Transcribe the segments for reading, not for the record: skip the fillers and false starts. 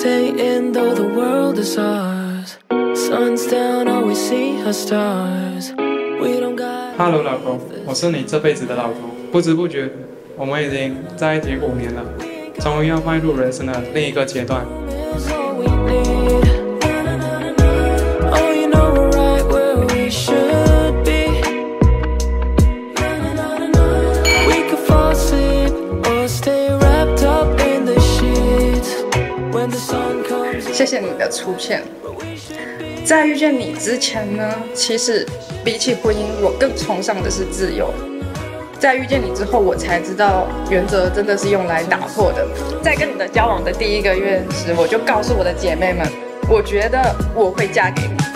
staying though the world is ours. Sun's down, all we see are stars. We don't got. Hello， 老公，我是你这辈子的老头。不知不觉，我们已经在一起5年了，终于要迈入人生的另一个阶段。 谢谢你的出现。在遇见你之前呢，其实比起婚姻，我更崇尚的是自由。在遇见你之后，我才知道原则真的是用来打破的。在跟你的交往的第1个月时，我就告诉我的姐妹们，我觉得我会嫁给你。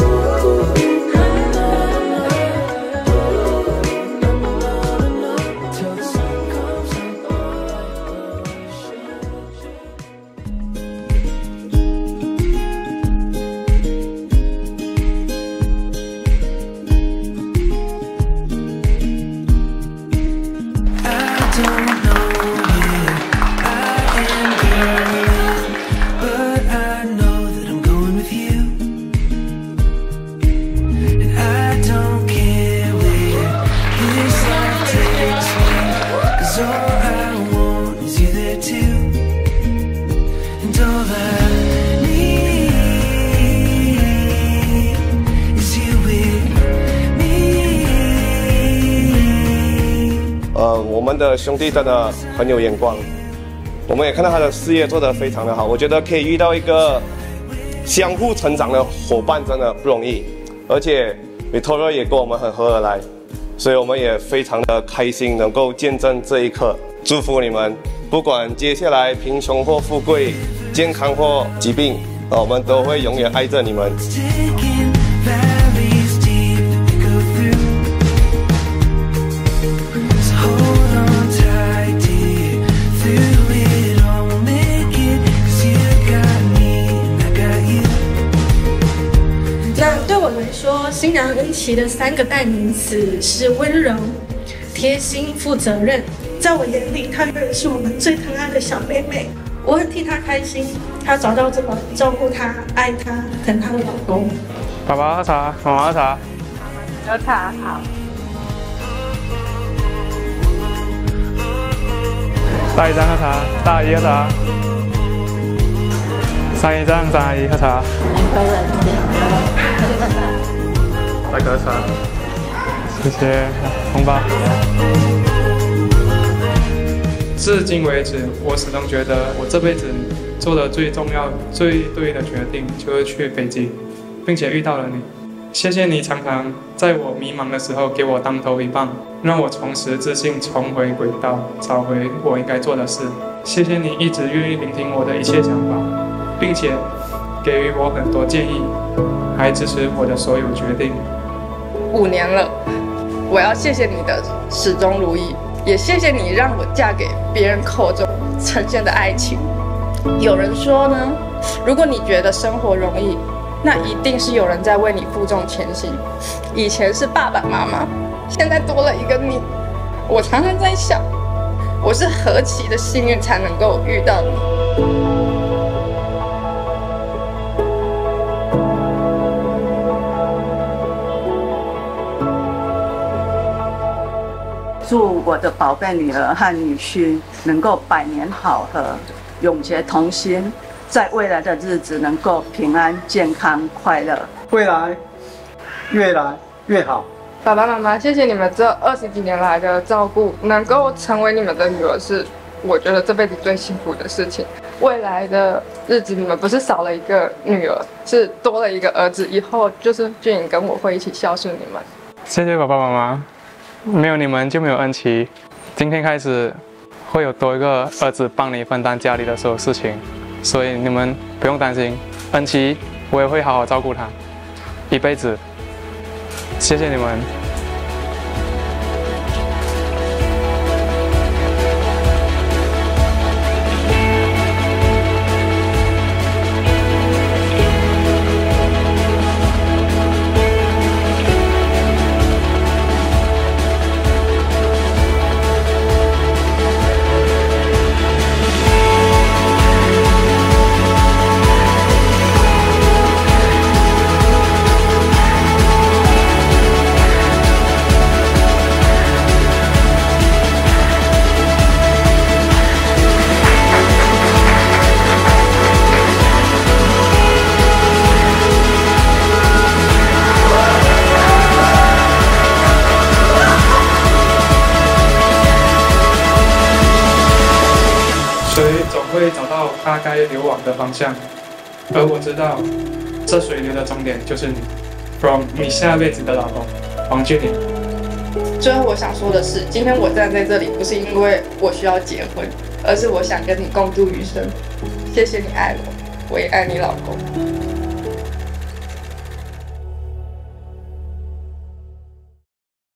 我们的兄弟真的很有眼光，我们也看到他的事业做得非常的好。我觉得可以遇到一个相互成长的伙伴真的不容易，而且 Victoria 也跟我们很合得来，所以我们也非常的开心能够见证这一刻。祝福你们，不管接下来贫穷或富贵，健康或疾病，我们都会永远爱着你们。 说新娘恩琪的3个代名词是温柔、贴心、负责任。在我眼里，她永远是我们最疼爱的小妹妹。我很替她开心，她找到这么照顾她、爱她、疼她的老公。 爸爸喝茶，妈妈喝茶。 喝茶好。 大姨丈喝茶，大阿姨喝茶。三姨丈、三阿姨喝茶。来个茶，谢谢红包。至今为止，我始终觉得我这辈子做的最重要、最对的决定就是去北极，并且遇到了你。谢谢你常常在我迷茫的时候给我当头一棒，让我重拾自信，重回轨道，找回我应该做的事。谢谢你一直愿意聆听我的一切想法，并且给予我很多建议，还支持我的所有决定。 5年了，我要谢谢你的始终如一，也谢谢你让我嫁给别人口中呈现的爱情。有人说呢，如果你觉得生活容易，那一定是有人在为你负重前行。以前是爸爸妈妈，现在多了一个你。我常常在想，我是何其的幸运才能够遇到你。 祝我的宝贝女儿和女婿能够百年好合，永结同心，在未来的日子能够平安、健康、快乐， 未来越来越好。 爸爸妈妈，谢谢你们这20几年来的照顾，能够成为你们的女儿是我觉得这辈子最幸福的事情。未来的日子，你们不是少了一个女儿，是多了一个儿子，以后就是俊颖跟我会一起孝顺你们。 谢谢爸爸妈妈。没有你们就没有恩琪，今天开始会有多一个儿子帮你分担家里的所有事情，所以你们不用担心，恩琪我也会好好照顾她，一辈子。谢谢你们。 水总会找到它该流往的方向，而我知道，这水流的终点就是你。From 你下辈子的老公，王俊霖。 最后我想说的是，今天我站在这里，不是因为我需要结婚，而是我想跟你共度余生。谢谢你爱我，我也爱你老公。